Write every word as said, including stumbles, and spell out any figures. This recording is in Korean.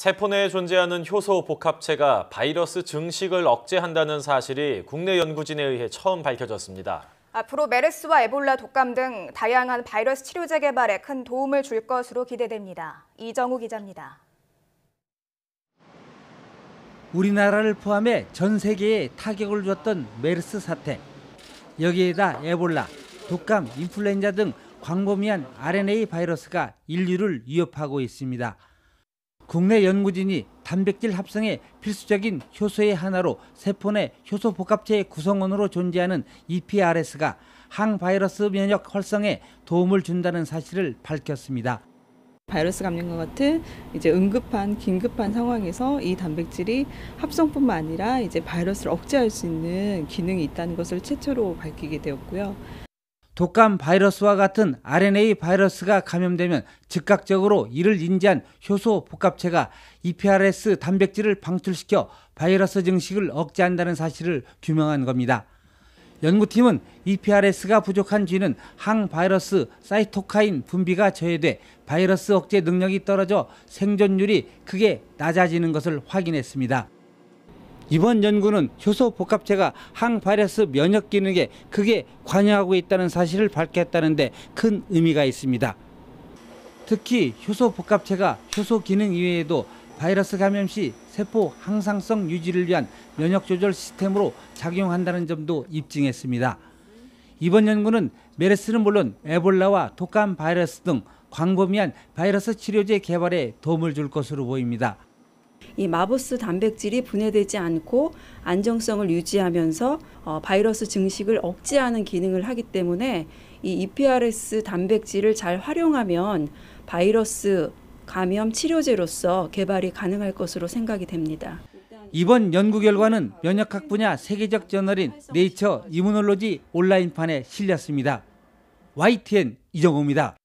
세포 내에 존재하는 효소 복합체가 바이러스 증식을 억제한다는 사실이 국내 연구진에 의해 처음 밝혀졌습니다. 앞으로 메르스와 에볼라, 독감 등 다양한 바이러스 치료제 개발에 큰 도움을 줄 것으로 기대됩니다. 이정우 기자입니다. 우리나라를 포함해 전 세계에 타격을 줬던 메르스 사태. 여기에다 에볼라, 독감, 인플루엔자 등 광범위한 알엔에이 바이러스가 인류를 위협하고 있습니다. 국내 연구진이 단백질 합성의 필수적인 효소의 하나로 세포 내 효소 복합체의 구성원으로 존재하는 이피아르에스가 항바이러스 면역 활성에 도움을 준다는 사실을 밝혔습니다. 바이러스 감염과 같은 이제 응급한 긴급한 상황에서 이 단백질이 합성뿐만 아니라 이제 바이러스를 억제할 수 있는 기능이 있다는 것을 최초로 밝히게 되었고요. 독감 바이러스와 같은 알엔에이 바이러스가 감염되면 즉각적으로 이를 인지한 효소 복합체가 이피아르에스 단백질을 방출시켜 바이러스 증식을 억제한다는 사실을 규명한 겁니다. 연구팀은 이피아르에스가 부족한 쥐는 항바이러스 사이토카인 분비가 저해돼 바이러스 억제 능력이 떨어져 생존율이 크게 낮아지는 것을 확인했습니다. 이번 연구는 효소 복합체가 항바이러스 면역 기능에 크게 관여하고 있다는 사실을 밝혔다는데 큰 의미가 있습니다. 특히 효소 복합체가 효소 기능 이외에도 바이러스 감염 시 세포 항상성 유지를 위한 면역 조절 시스템으로 작용한다는 점도 입증했습니다. 이번 연구는 메르스는 물론 에볼라와 독감 바이러스 등 광범위한 바이러스 치료제 개발에 도움을 줄 것으로 보입니다. 이 마보스 단백질이 분해되지 않고 안정성을 유지하면서 바이러스 증식을 억제하는 기능을 하기 때문에 이 이피아르에스 단백질을 잘 활용하면 바이러스 감염 치료제로서 개발이 가능할 것으로 생각이 됩니다. 이번 연구 결과는 면역학 분야 세계적 저널인 네이처 이뮤놀로지 온라인판에 실렸습니다. 와이티엔 이정우입니다.